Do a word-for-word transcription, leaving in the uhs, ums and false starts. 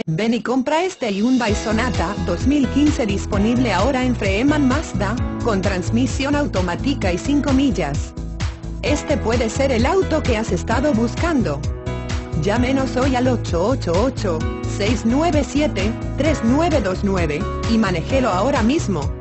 Ven y compra este Hyundai Sonata dos mil quince disponible ahora en Freeman Mazda, con transmisión automática y cinco millas. Este puede ser el auto que has estado buscando. Llámenos hoy al ocho ocho ocho, seis nueve siete, tres nueve dos nueve, y manéjelo ahora mismo.